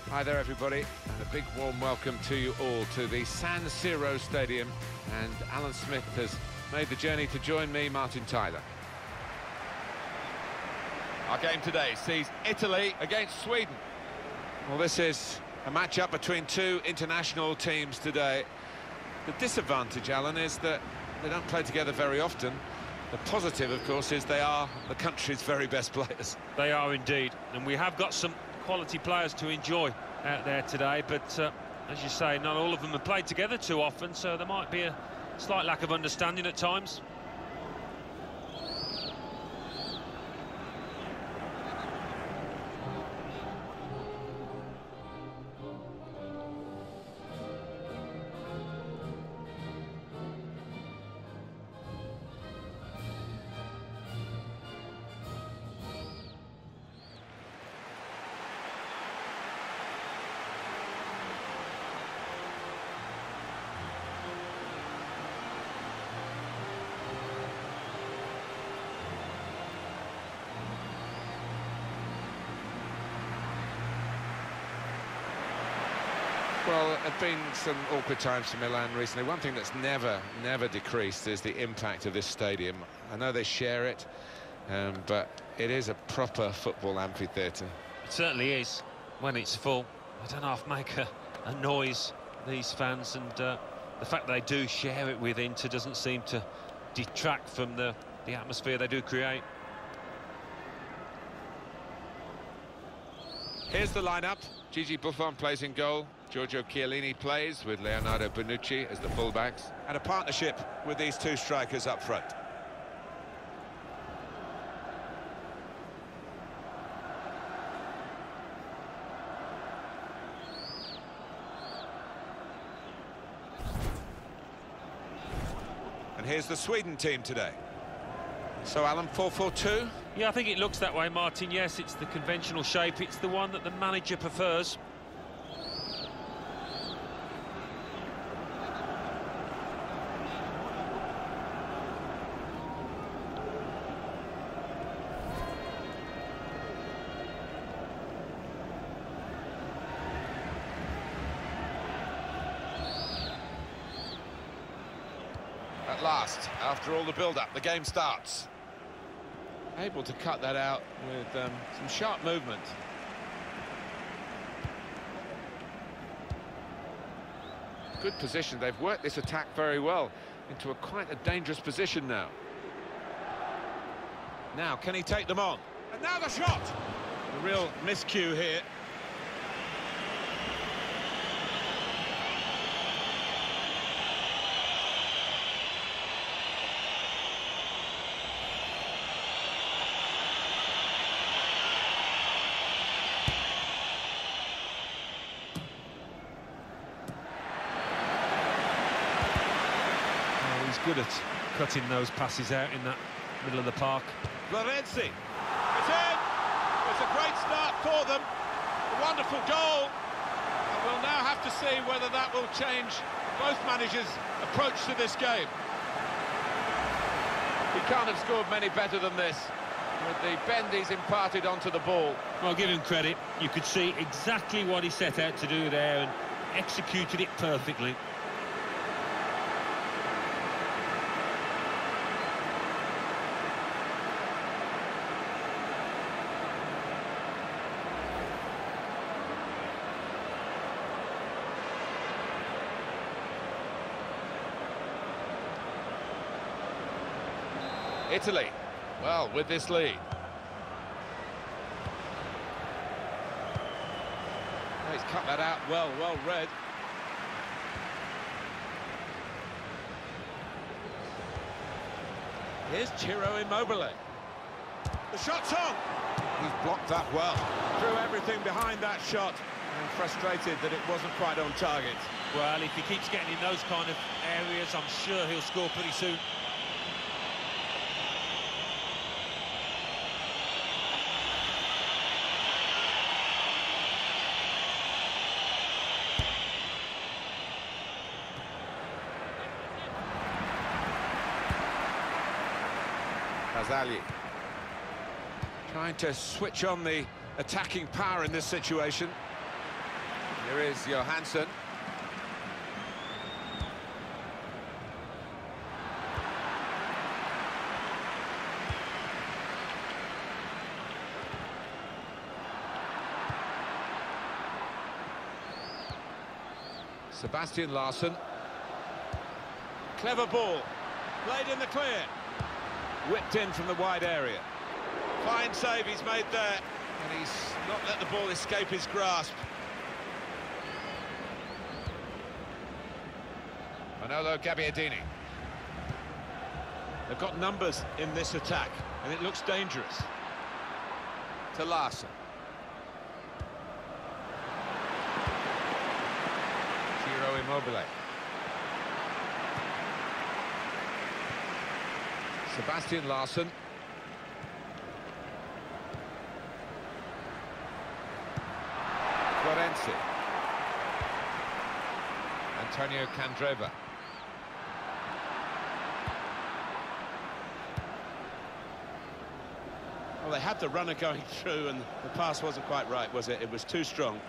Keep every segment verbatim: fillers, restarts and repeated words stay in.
Hi there everybody, and a big warm welcome to you all to the San Siro Stadium, and Alan Smith has made the journey to join me, Martin Tyler. Our game today sees Italy against Sweden. Well, this is a match-up between two international teams today. The disadvantage, Alan, is that they don't play together very often. The positive, of course, is they are the country's very best players. They are indeed, and we have got some quality players to enjoy out there today, but uh, as you say, not all of them have played together too often, so there might be a slight lack of understanding at times. Well, there have been some awkward times for Milan recently. One thing that's never, never decreased is the impact of this stadium. I know they share it, um, but it is a proper football amphitheatre. It certainly is, when it's full. I don't half make a, a noise, these fans, and uh, the fact they do share it with Inter doesn't seem to detract from the, the atmosphere they do create. Here's the lineup. Gigi Buffon plays in goal. Giorgio Chiellini plays with Leonardo Bonucci as the fullbacks. And a partnership with these two strikers up front. And here's the Sweden team today. So, Alan, four four two? Yeah, I think it looks that way, Martin. Yes, it's the conventional shape. It's the one that the manager prefers. At last, after all the build-up, the game starts. Able to cut that out with um, some sharp movement. Good position. They've worked this attack very well into a quite a dangerous position now. Now, can he take them on? And now the shot! A real miscue here. Good at cutting those passes out in that middle of the park. Florenzi, it's in! It's a great start for them. A wonderful goal. And we'll now have to see whether that will change both managers' approach to this game. He can't have scored many better than this, with the bend he's imparted onto the ball. Well, give him credit. You could see exactly what he set out to do there and executed it perfectly. Italy, well, with this lead. Oh, he's cut that out well, well read. Here's Ciro Immobile. The shot's on! He's blocked that well. Threw everything behind that shot and frustrated that it wasn't quite on target. Well, if he keeps getting in those kind of areas, I'm sure he'll score pretty soon. Casali trying to switch on the attacking power in this situation. Here is Johansson. Sebastian Larsson. Clever ball. Played in the clear. Whipped in from the wide area. Fine save he's made there. And he's not let the ball escape his grasp. Manolo Gabbiadini. They've got numbers in this attack, and it looks dangerous. To Larsson. Ciro Immobile. Sebastian Larsson. Florenzi. Antonio Candreva. Well, they had the runner going through, and the pass wasn't quite right, was it? It was too strong.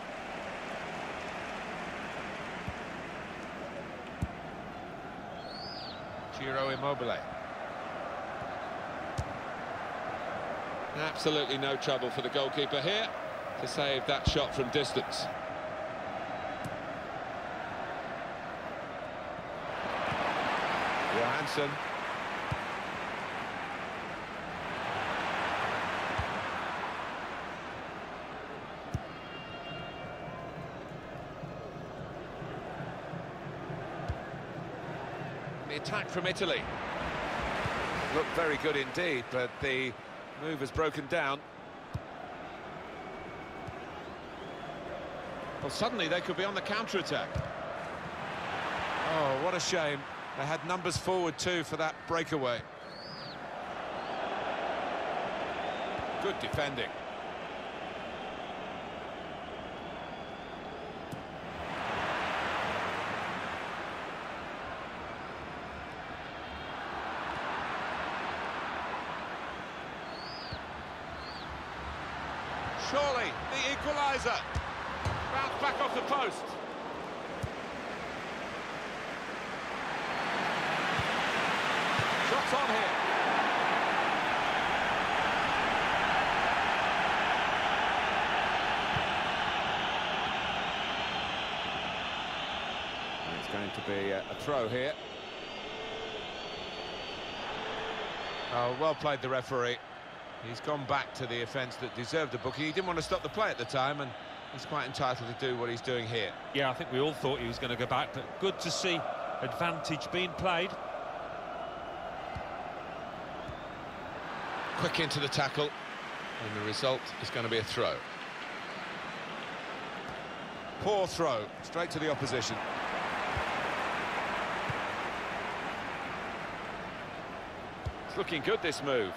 Ciro Immobile. Absolutely no trouble for the goalkeeper here to save that shot from distance. Johansson. The attack from Italy looked very good indeed, but the move has broken down. Well, suddenly they could be on the counter-attack. Oh, what a shame. They had numbers forward too for that breakaway. Good defending. Surely, the equaliser. Bounce back off the post. Shots on here. It's going to be a, a throw here. Oh, well played, the referee. He's gone back to the offence that deserved a booking. He didn't want to stop the play at the time, and he's quite entitled to do what he's doing here. Yeah, I think we all thought he was going to go back, but good to see advantage being played. Quick into the tackle, and the result is going to be a throw. Poor throw, straight to the opposition. It's looking good, this move.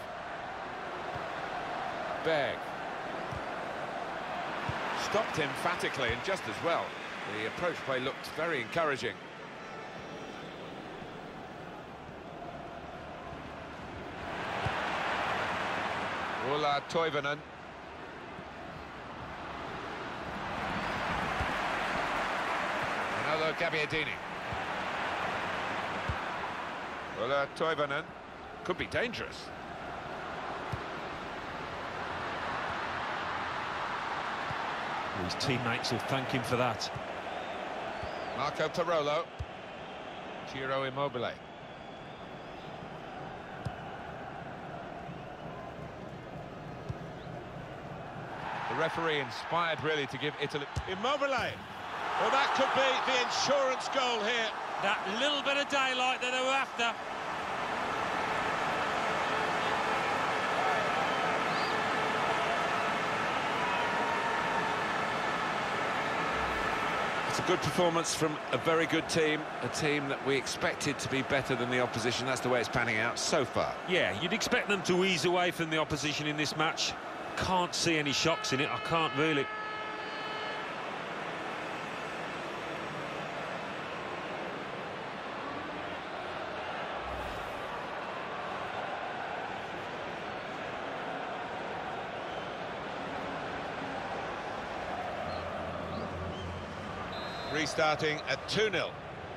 Berg. Stopped emphatically and just as well. The approach play looked very encouraging. Ola Toivonen. Manolo Gabbiadini. Ola Toivonen. Could be dangerous. His teammates will thank him for that. Marco Parolo. Ciro Immobile. The referee inspired really to give Italy... Immobile. Well, that could be the insurance goal here. That little bit of daylight that they were after. It's a good performance from a very good team, a team that we expected to be better than the opposition. That's the way it's panning out so far. Yeah, you'd expect them to ease away from the opposition in this match. Can't see any shocks in it, I can't really. restarting at two nil.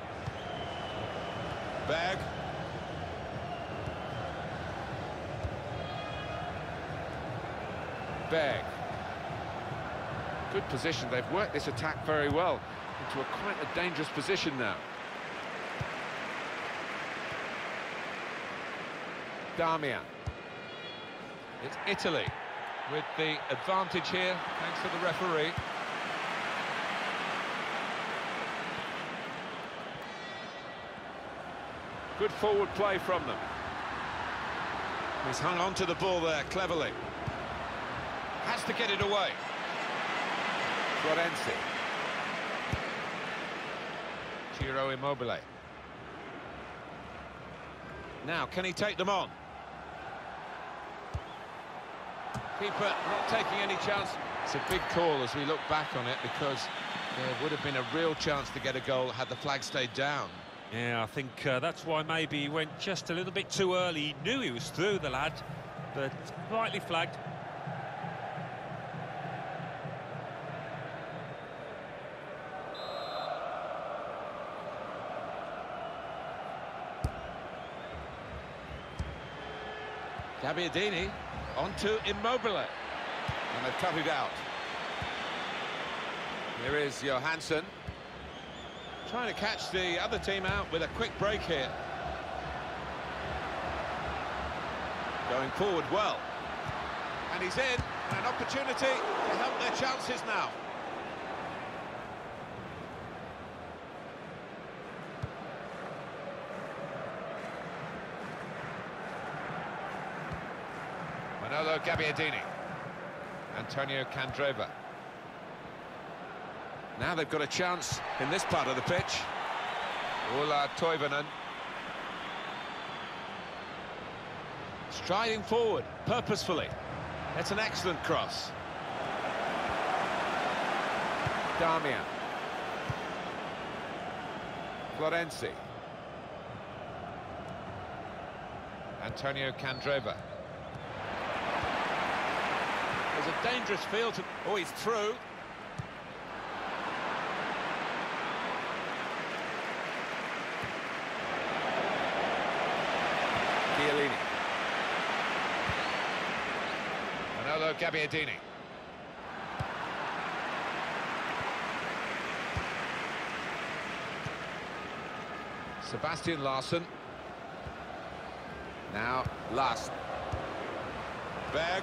Berg. Berg. Good position. They've worked this attack very well into a quite a dangerous position now. Darmian. It's Italy with the advantage here, thanks to the referee. Good forward play from them. He's hung on to the ball there cleverly. Has to get it away. Florenzi. Ciro Immobile. Now, can he take them on? Keeper not taking any chance. It's a big call as we look back on it, because there would have been a real chance to get a goal had the flag stayed down. Yeah, I think uh, that's why maybe he went just a little bit too early. He knew he was through, the lad, but rightly flagged. Gabbiadini onto Immobile. And they've cut it out. Here is Johansson. Trying to catch the other team out with a quick break here. Going forward well. And he's in. An opportunity to help their chances now. Manolo Gabbiadini. Antonio Candreva. Now they've got a chance in this part of the pitch. Ola Toivonen. Striding forward, purposefully. It's an excellent cross. Darmian. Florenzi. Antonio Candreva. There's a dangerous field to... Oh, he's through. Chiellini. Manolo Gabbiadini. Sebastian Larsson. Now Larsson. Berg.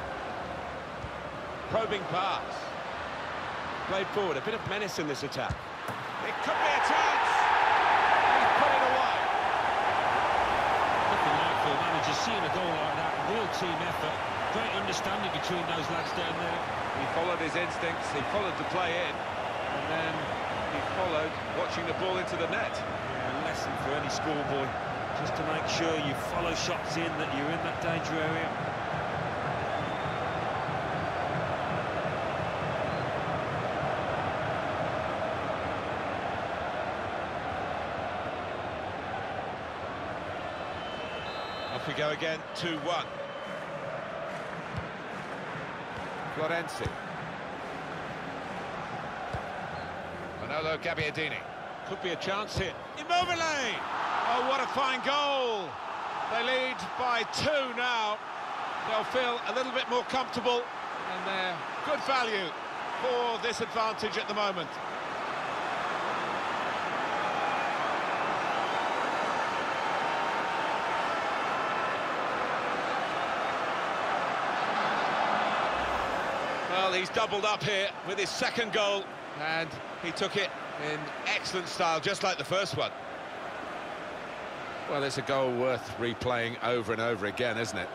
Probing pass. Played forward, a bit of menace in this attack. It could be a chance. He's put it away. Looking like for managers, seeing a goal like that, real team effort, great understanding between those lads down there. He followed his instincts, he followed the play in, and then he followed watching the ball into the net. A lesson for any schoolboy, just to make sure you follow shots in, that you're in that danger area. Off we go again, two one. Florenzi. Manolo Gabbiadini. Could be a chance here. Immobile! Oh, what a fine goal! They lead by two now. They'll feel a little bit more comfortable, and they're good value for this advantage at the moment. Well, he's doubled up here with his second goal, and he took it in excellent style, just like the first one. Well, it's a goal worth replaying over and over again, isn't it?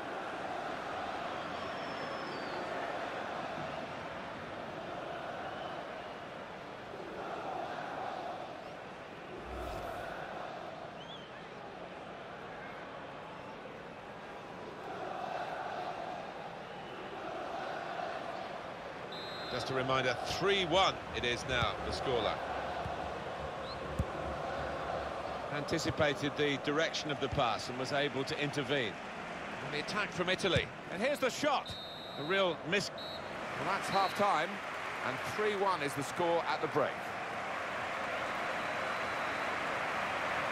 Just a reminder, three one it is now, the scoreline. Anticipated the direction of the pass and was able to intervene. And the attack from Italy. And here's the shot. A real miss. Well, that's half-time, and three one is the score at the break.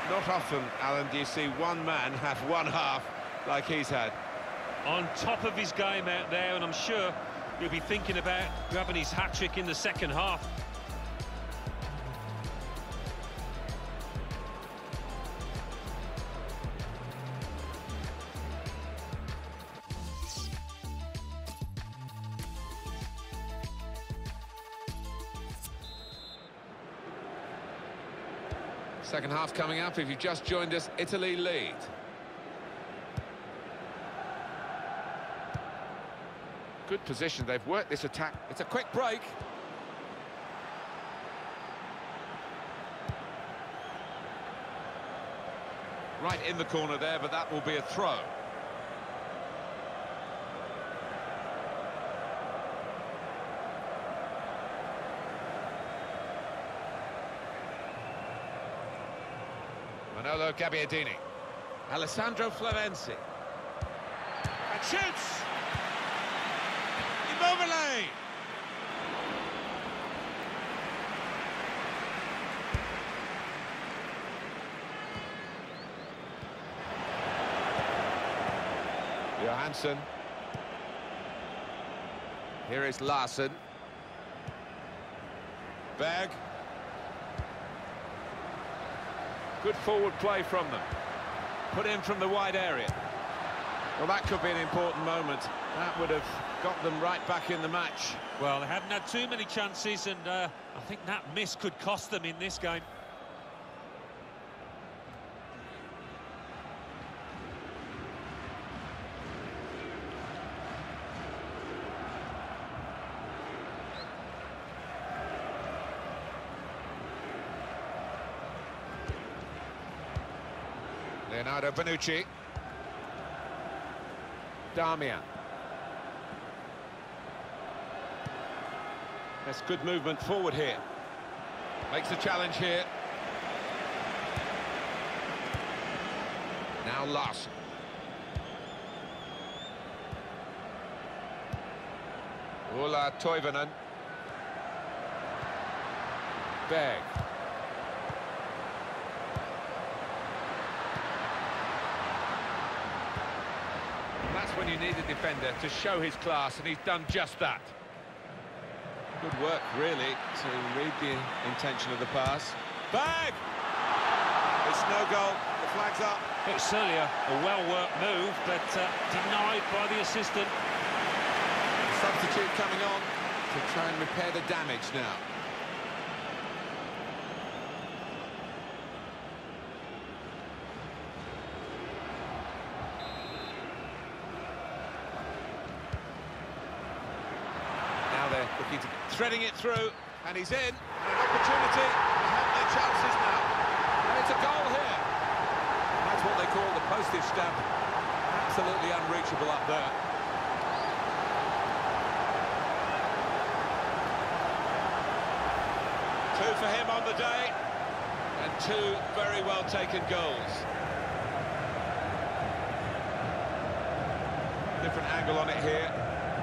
Not often, Alan, do you see one man have one half like he's had. On top of his game out there, and I'm sure he'll be thinking about grabbing his hat-trick in the second half. Second half coming up. If you've just joined us, Italy lead. Good position. They've worked this attack. It's a quick break. Right in the corner there, but that will be a throw. Manolo Gabbiadini. Alessandro Florenzi. And shoots! Immobile! Johansson. Here is Larsson. Berg. Good forward play from them. Put in from the wide area. Well, that could be an important moment. That would have got them right back in the match. Well, they haven't had too many chances, and uh, I think that miss could cost them in this game. Leonardo Bonucci. Darmian. That's good movement forward here. Makes a challenge here. Now Larsson. Ola Toivonen. Berg. That's when you need a defender to show his class, and he's done just that. Good work, really, to read the intention of the pass. Berg! It's no goal. The flag's up. It's certainly a, a well-worked move, but uh, denied by the assistant. Substitute coming on to try and repair the damage now. Now they're looking to... Threading it through, and he's in. And an opportunity to have their chances now. And it's a goal here. That's what they call the postage stamp. Absolutely unreachable up there. Two for him on the day, and two very well taken goals. Different angle on it here.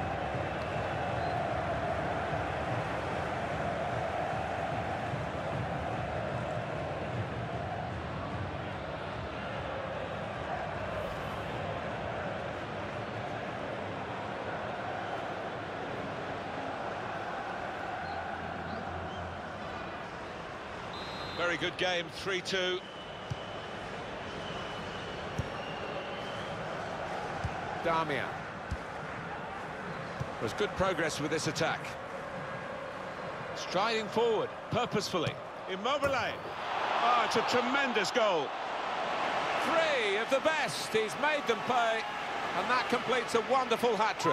Very good game, three two. Darmian. There's good progress with this attack. Striding forward, purposefully. Immobile. Oh, it's a tremendous goal. Three of the best. He's made them pay, and that completes a wonderful hat-trick.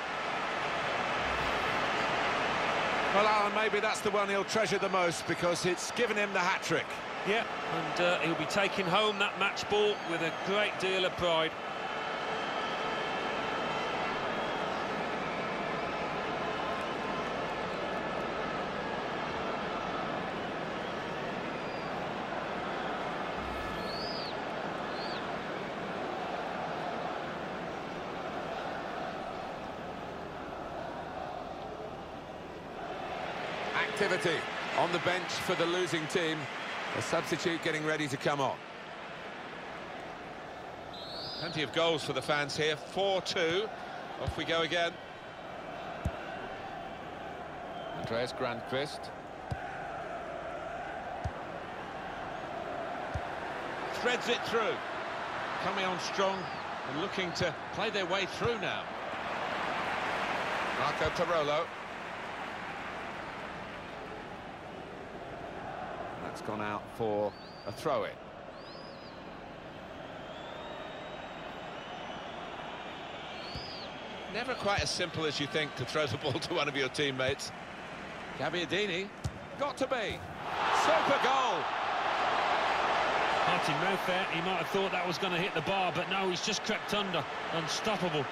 Well, Alan, maybe that's the one he'll treasure the most, because it's given him the hat-trick. Yeah, and uh, he'll be taking home that match ball with a great deal of pride. Activity on the bench for the losing team. A substitute getting ready to come on. Plenty of goals for the fans here. four two. Off we go again. Andreas Grandqvist. Threads it through. Coming on strong and looking to play their way through now. Marco Parolo. That's gone out for a throw-in. Never quite as simple as you think to throw the ball to one of your teammates. Gabbiadini, got to be. Super goal! Martin mouth there, he might have thought that was going to hit the bar, but no, he's just crept under. Unstoppable.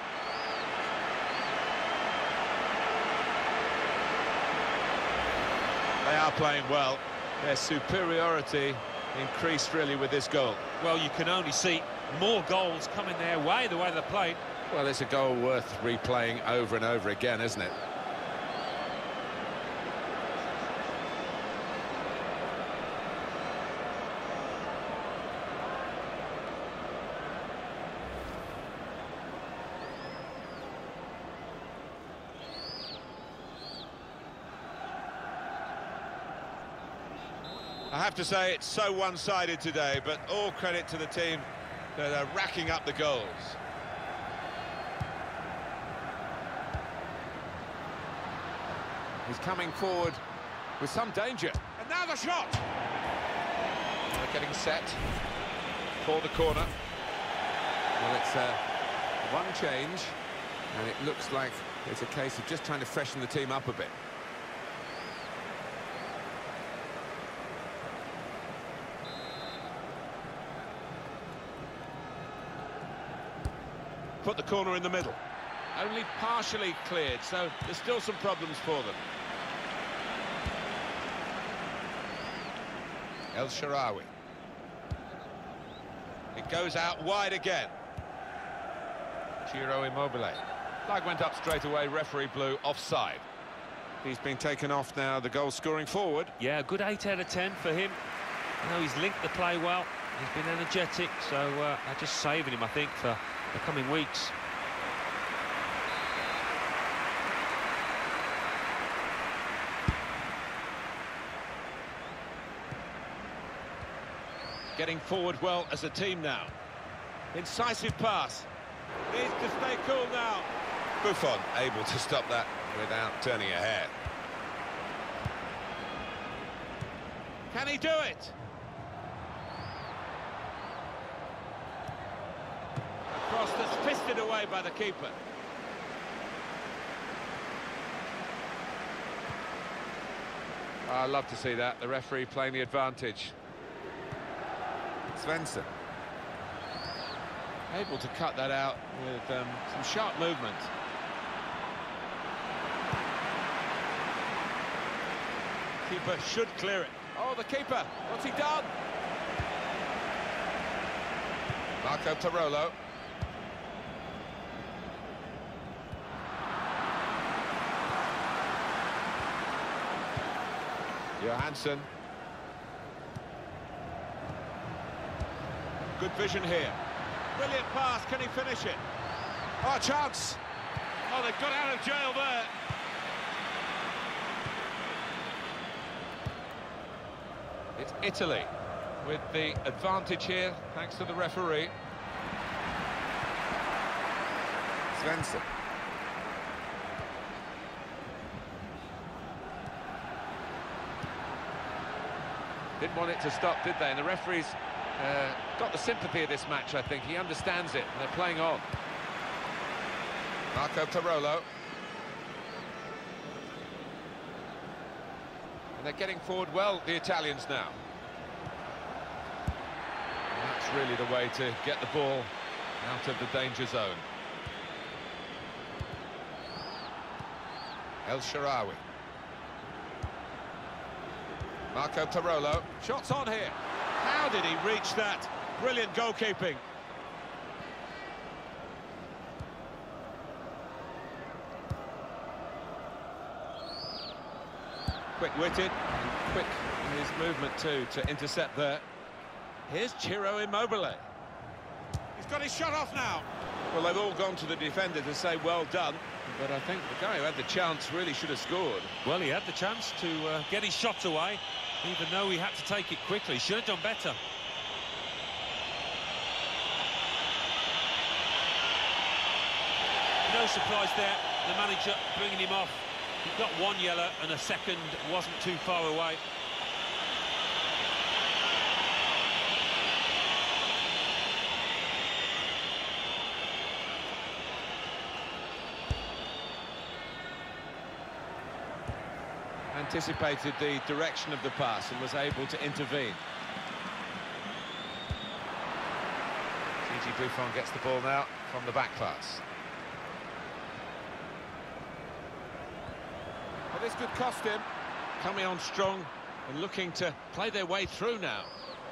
They are playing well. Their superiority increased really with this goal. Well, you can only see more goals coming their way, the way they played. Well, it's a goal worth replaying over and over again, isn't it? I have to say it's so one-sided today, but all credit to the team that are racking up the goals. He's coming forward with some danger. And now the shot! They're getting set for the corner. Well, it's uh, one change, and it looks like it's a case of just trying to freshen the team up a bit. Put the corner in the middle. Only partially cleared, so there's still some problems for them. El Shaarawy. It goes out wide again. Ciro Immobile. Flag went up straight away, referee blew offside. He's been taken off now, the goal scoring forward. Yeah, a good eight out of ten for him. You know, he's linked the play well, he's been energetic, so uh, they're just saving him, I think, for the coming weeks. Getting forward well as a team now. Incisive pass. Needs to stay cool now. Buffon able to stop that without turning a hair. Can he do it? A cross that's fisted away by the keeper. I love to see that, the referee playing the advantage. Svensson. Able to cut that out with um, some sharp movement. Keeper should clear it. Oh, the keeper, what's he done? Marco Parolo. Johansson. Good vision here. Brilliant pass, can he finish it? Oh, chance! Oh, they've got out of jail there. It's Italy with the advantage here, thanks to the referee. Svensson. Didn't want it to stop, did they? And the referee's uh, got the sympathy of this match, I think. He understands it, and they're playing on. Marco Parolo. And they're getting forward well, the Italians now. And that's really the way to get the ball out of the danger zone. El Shaarawy. Marco Parolo. Shots on here. How did he reach that? Brilliant goalkeeping. Quick-witted and quick in his movement too to intercept there. Here's Ciro Immobile. He's got his shot off now. Well, they've all gone to the defender to say well done, but I think the guy who had the chance really should have scored. Well, he had the chance to uh, get his shot away, even though he had to take it quickly. Should have done better. No surprise there, the manager bringing him off. He got one yellow and a second wasn't too far away. Anticipated the direction of the pass and was able to intervene. Gigi Buffon gets the ball now from the back pass. Well, this could cost him. Coming on strong and looking to play their way through now.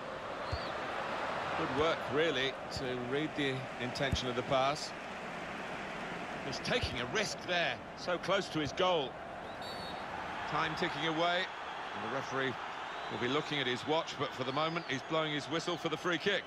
Good work, really, to read the intention of the pass. He's taking a risk there, so close to his goal. Time ticking away, and the referee will be looking at his watch, but for the moment he's blowing his whistle for the free kick.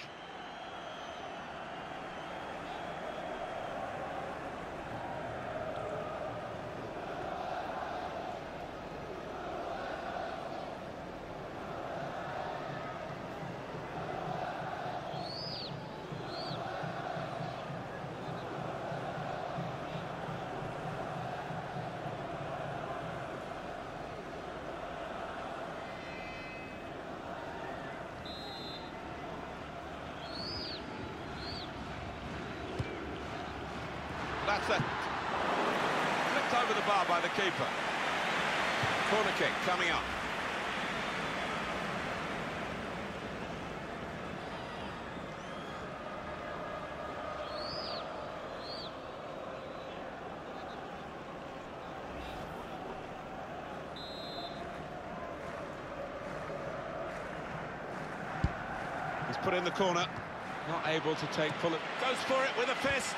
That's it. Flipped over the bar by the keeper. Corner kick coming up. He's put in the corner. Not able to take full... Goes for it with a fist.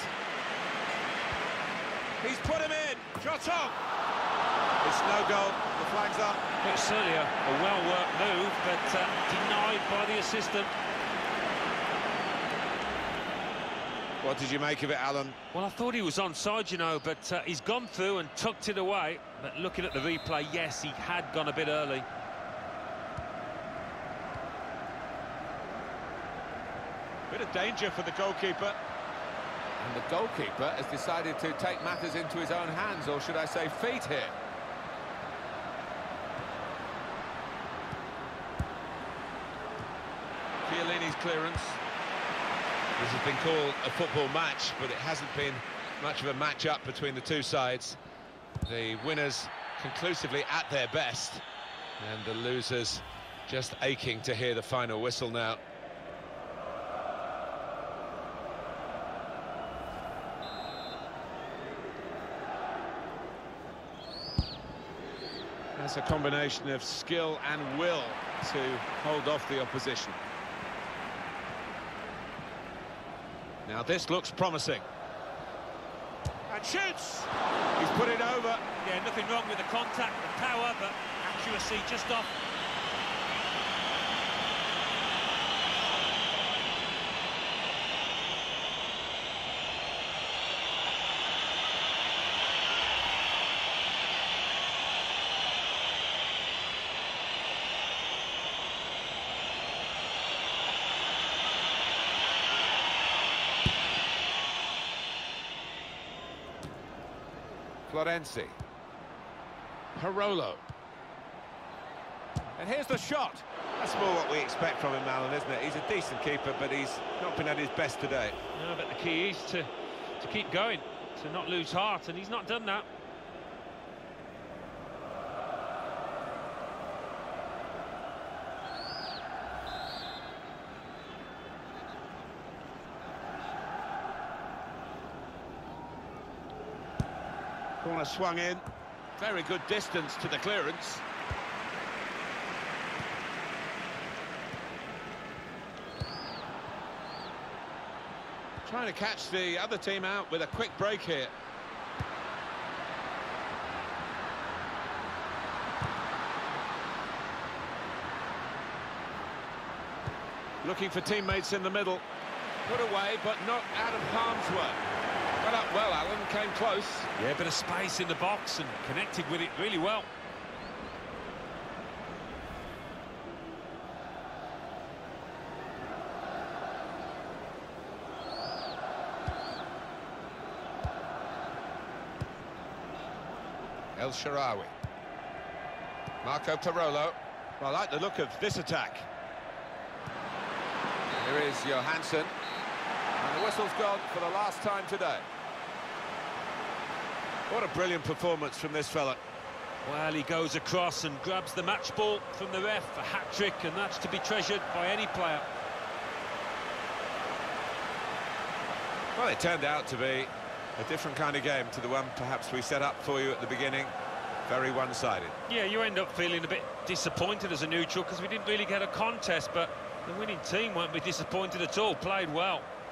He's put him in. Shot on. It's no goal. The flag's up. It's certainly a, a well-worked move, but uh, denied by the assistant. What did you make of it, Alan? Well, I thought he was onside, you know, but uh, he's gone through and tucked it away. But looking at the replay, yes, he had gone a bit early. Bit of danger for the goalkeeper. And the goalkeeper has decided to take matters into his own hands, or should I say feet here. Chiellini's clearance. This has been called a football match, but it hasn't been much of a match-up between the two sides. The winners conclusively at their best, and the losers just aching to hear the final whistle now. That's a combination of skill and will to hold off the opposition. Now this looks promising. And shoots! He's put it over. Yeah, nothing wrong with the contact, the power, but accuracy just off. Florenzi. Parolo. And here's the shot. That's more what we expect from him, Alan, isn't it? He's a decent keeper, but he's not been at his best today. No, but the key is to, to keep going, to not lose heart, and he's not done that. Corner swung in. Very good distance to the clearance. Trying to catch the other team out with a quick break here. Looking for teammates in the middle. Put away, but not out of harm's way. Got up well, Alan, came close. Yeah, a bit of space in the box and connected with it really well. El Shaarawy. Marco Parolo. Well, I like the look of this attack. Here is Johansson. And the whistle's gone for the last time today. What a brilliant performance from this fella. Well, he goes across and grabs the match ball from the ref, a hat-trick, and that's to be treasured by any player. Well, it turned out to be a different kind of game to the one perhaps we set up for you at the beginning. Very one-sided. Yeah, you end up feeling a bit disappointed as a neutral because we didn't really get a contest, but the winning team won't be disappointed at all, played well.